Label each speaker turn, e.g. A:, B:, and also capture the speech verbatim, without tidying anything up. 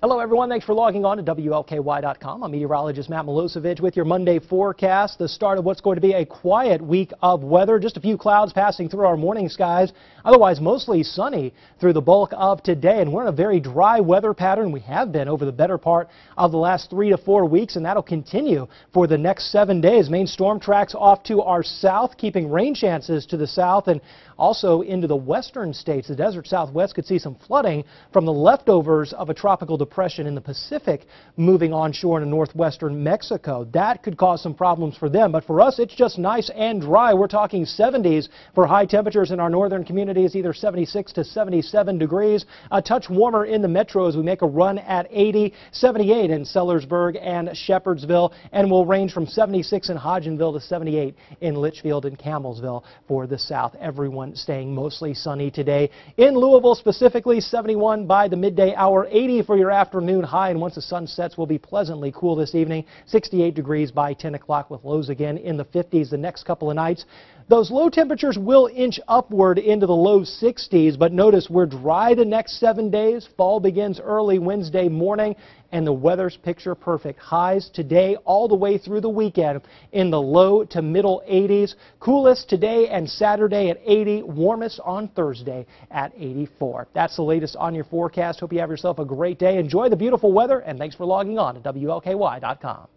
A: Hello everyone, thanks for logging on to W L K Y dot com. I'm meteorologist Matt Milosevic with your Monday forecast, the start of what's going to be a quiet week of weather. Just a few clouds passing through our morning skies, otherwise mostly sunny through the bulk of today. And we're in a very dry weather pattern. We have been over the better part of the last three to four weeks, and that'll continue for the next seven days. Main storm tracks off to our south, keeping rain chances to the south and also into the western states. The desert southwest could see some flooding from the leftovers of a tropical depression in the Pacific moving onshore into northwestern Mexico. That could cause some problems for them, but for us it's just nice and dry. We're talking seventies for high temperatures in our northern communities, either seventy-six to seventy-seven degrees. A touch warmer in the metro as we make a run at eighty, seventy-eight in Sellersburg and Shepherdsville, and will range from seventy-six in Hodgenville to seventy-eight in Litchfield and Campbellsville for the south. Everyone staying mostly sunny today. In Louisville specifically, seventy-one by the midday hour, eighty for your afternoon high, and once the sun sets will be pleasantly cool this evening. sixty-eight degrees by ten o'clock with lows again in the fifties the next couple of nights. Those low temperatures will inch upward into the low sixties, but notice we're dry the next seven days. Fall begins early Wednesday morning, and the weather's picture perfect. Highs today all the way through the weekend in the low to middle eighties. Coolest today and Saturday at eighty. Warmest on Thursday at eighty-four. That's the latest on your forecast. Hope you have yourself a great day. Enjoy the beautiful weather, and thanks for logging on to W L K Y dot com.